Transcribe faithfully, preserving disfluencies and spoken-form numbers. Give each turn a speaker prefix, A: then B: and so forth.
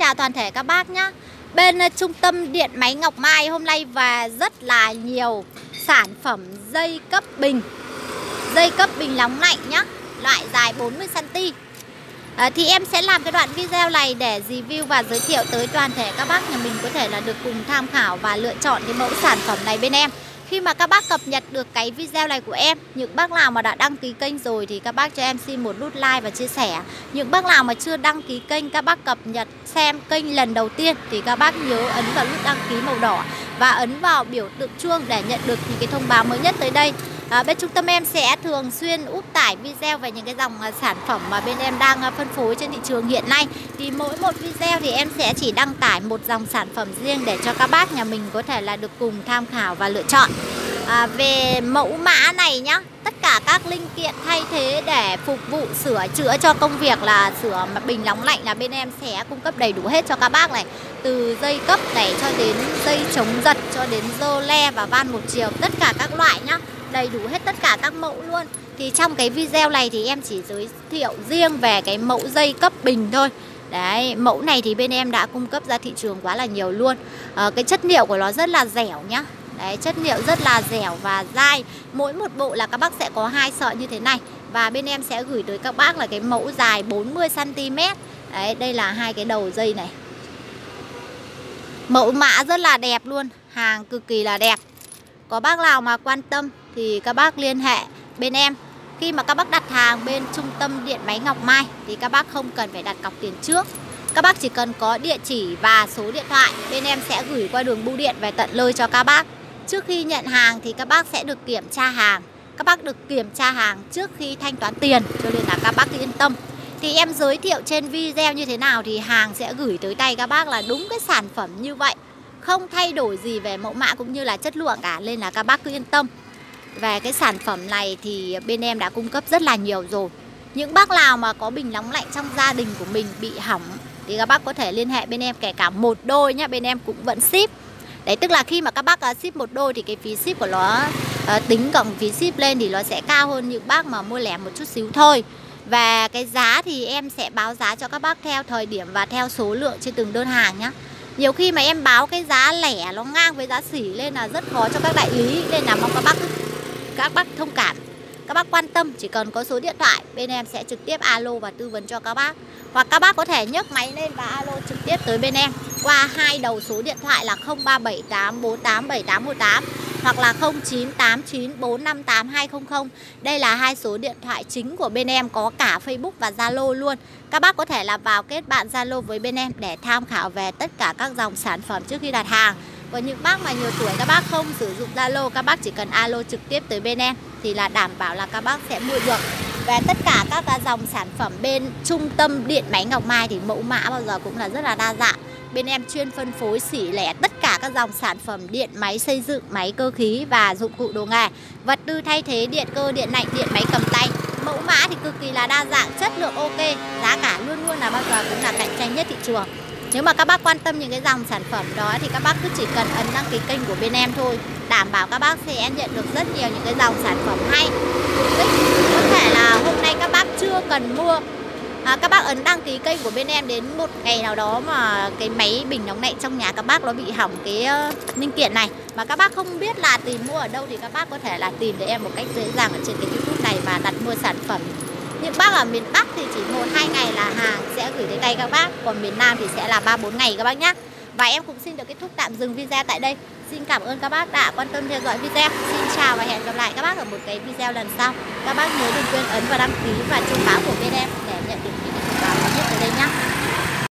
A: chào toàn thể các bác nhé. Bên uh, trung tâm điện máy Ngọc Mai hôm nay về rất là nhiều sản phẩm dây cấp bình. Dây cấp bình nóng lạnh nhá, loại dài bốn mươi xăng-ti-mét. À, thì em sẽ làm cái đoạn video này để review và giới thiệu tới toàn thể các bác nhà mình có thể là được cùng tham khảo và lựa chọn cái mẫu sản phẩm này bên em. Khi mà các bác cập nhật được cái video này của em, những bác nào mà đã đăng ký kênh rồi thì các bác cho em xin một nút like và chia sẻ. Những bác nào mà chưa đăng ký kênh, các bác cập nhật xem kênh lần đầu tiên thì các bác nhớ ấn vào nút đăng ký màu đỏ và ấn vào biểu tượng chuông để nhận được những cái thông báo mới nhất tới đây. À, bên trung tâm em sẽ thường xuyên úp tải video về những cái dòng uh, sản phẩm mà bên em đang uh, phân phối trên thị trường hiện nay. Thì mỗi một video thì em sẽ chỉ đăng tải một dòng sản phẩm riêng để cho các bác nhà mình có thể là được cùng tham khảo và lựa chọn. À, về mẫu mã này nhá, tất cả các linh kiện thay thế để phục vụ sửa chữa cho công việc là sửa bình nóng lạnh là bên em sẽ cung cấp đầy đủ hết cho các bác này. Từ dây cấp này cho đến dây chống giật, cho đến rơ le và van một chiều, tất cả các loại nhá, đầy đủ hết tất cả các mẫu luôn. Thì trong cái video này thì em chỉ giới thiệu riêng về cái mẫu dây cấp bình thôi. Đấy, mẫu này thì bên em đã cung cấp ra thị trường quá là nhiều luôn. à, Cái chất liệu của nó rất là dẻo nhá. Đấy, chất liệu rất là dẻo và dai. Mỗi một bộ là các bác sẽ có hai sợi như thế này. Và bên em sẽ gửi tới các bác là cái mẫu dài bốn mươi xăng-ti-mét. Đấy, đây là hai cái đầu dây này. Mẫu mã rất là đẹp luôn, hàng cực kỳ là đẹp. Có bác nào mà quan tâm thì các bác liên hệ bên em. Khi mà các bác đặt hàng bên trung tâm điện máy Ngọc Mai thì các bác không cần phải đặt cọc tiền trước. Các bác chỉ cần có địa chỉ và số điện thoại, bên em sẽ gửi qua đường bưu điện về tận nơi cho các bác. Trước khi nhận hàng thì các bác sẽ được kiểm tra hàng. Các bác được kiểm tra hàng trước khi thanh toán tiền, cho nên là các bác yên tâm. Thì em giới thiệu trên video như thế nào thì hàng sẽ gửi tới tay các bác là đúng cái sản phẩm như vậy, không thay đổi gì về mẫu mã cũng như là chất lượng cả, nên là các bác cứ yên tâm. Về cái sản phẩm này thì bên em đã cung cấp rất là nhiều rồi. Những bác nào mà có bình nóng lạnh trong gia đình của mình bị hỏng thì các bác có thể liên hệ bên em, kể cả một đôi nhá, bên em cũng vẫn ship. Đấy, tức là khi mà các bác uh, ship một đôi thì cái phí ship của nó uh, tính cộng phí ship lên thì nó sẽ cao hơn những bác mà mua lẻ một chút xíu thôi. Và cái giá thì em sẽ báo giá cho các bác theo thời điểm và theo số lượng trên từng đơn hàng nhá. Nhiều khi mà em báo cái giá lẻ nó ngang với giá sỉ lên là rất khó cho các đại lý, nên là mong các bác các bác thông cảm. Các bác quan tâm, chỉ cần có số điện thoại bên em sẽ trực tiếp alo và tư vấn cho các bác. Hoặc các bác có thể nhấc máy lên và alo trực tiếp tới bên em qua hai đầu số điện thoại là không ba bảy tám bốn tám bảy tám một tám hoặc là không chín tám chín bốn năm tám hai không không. Đây là hai số điện thoại chính của bên em, có cả Facebook và Zalo luôn. Các bác có thể là vào kết bạn Zalo với bên em để tham khảo về tất cả các dòng sản phẩm trước khi đặt hàng. Còn những bác mà nhiều tuổi các bác không sử dụng Zalo, các bác chỉ cần alo trực tiếp tới bên em thì là đảm bảo là các bác sẽ mua được. Về tất cả các dòng sản phẩm bên trung tâm điện máy Ngọc Mai thì mẫu mã bao giờ cũng là rất là đa dạng. Bên em chuyên phân phối xỉ lẻ tất cả các dòng sản phẩm điện máy xây dựng, máy cơ khí và dụng cụ đồ nghề, vật tư thay thế điện cơ, điện lạnh, điện máy cầm tay. Mẫu mã thì cực kỳ là đa dạng, chất lượng ok, giá cả luôn luôn là bao giờ cũng là cạnh tranh nhất thị trường. Nếu mà các bác quan tâm những cái dòng sản phẩm đó thì các bác cứ chỉ cần ấn đăng ký kênh của bên em thôi, đảm bảo các bác sẽ nhận được rất nhiều những cái dòng sản phẩm hay. Có thể là hôm nay các bác chưa cần mua, à, các bác ấn đăng ký kênh của bên em, đến một ngày nào đó mà cái máy bình nóng lạnh trong nhà các bác nó bị hỏng cái uh, linh kiện này mà các bác không biết là tìm mua ở đâu thì các bác có thể là tìm để em một cách dễ dàng ở trên cái YouTube này và đặt mua sản phẩm. Những bác ở miền Bắc thì chỉ một hai ngày là hàng sẽ gửi đến tay các bác, còn miền Nam thì sẽ là ba bốn ngày các bác nhé. Và em cũng xin được kết thúc tạm dừng video tại đây. Xin cảm ơn các bác đã quan tâm theo dõi video. Xin chào và hẹn gặp lại các bác ở một cái video lần sau. Các bác nhớ đừng quên ấn vào đăng ký và chuông báo của bên em để nhận được những thông báo mới nhất tới đây nhé.